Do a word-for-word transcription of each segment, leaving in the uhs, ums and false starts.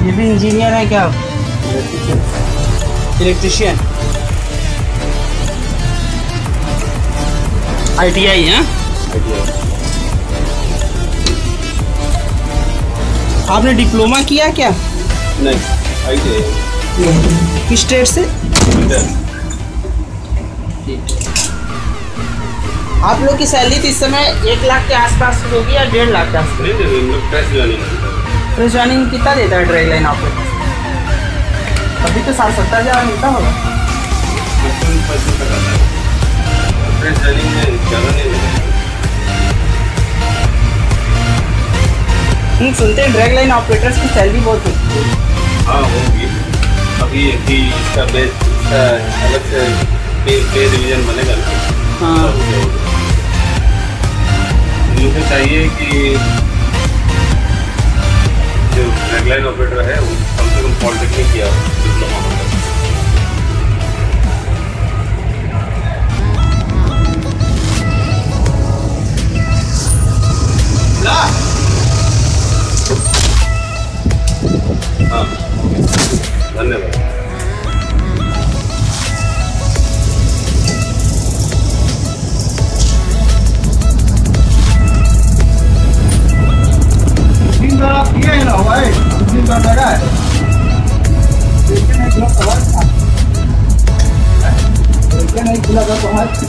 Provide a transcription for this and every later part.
ये भी इंजीनियर है क्या? इलेक्ट्रिशियन। आई टी आई है। आपने डिप्लोमा किया क्या? नहीं, आई टी आई। किस स्टेट से? आप लोग की सैलरी तो इस समय एक लाख के आसपास होगी या डेढ़ लाख के आसपास? फ्रेश जॉइनिंग कितना देता है ड्राई लाइन ऑपरेटर? अभी तो साठ सत्तर हज़ार मिलता होगा। फ्रेश जॉइनिंग में ज़्यादा नहीं मिलेगा। हम सुनते हैं ड्रैग लाइन ऑपरेटर्स की सैलरी बहुत होती है। हाँ होगी। अभी अभी इसका बेस अलग से पे पे रिवीजन बनेगा ना। हाँ। मुझे चाहिए कि जो ड्रैग लाइन ऑपरेटर है वो कम से कम पॉलिटेक्निक किया डिप्लोमा होगा। हाँ, धन्यवाद। तीन बार आप किए हैं ना भाई, तीन बार लगा है। देखते नहीं खुला तो हाथ, देखते नहीं खुला तो हाथ।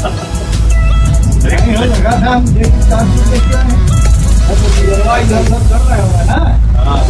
नहीं हो लगा था हम देख चांस देखते हैं। अब तो ये इधर उधर कर रहे होगा ना।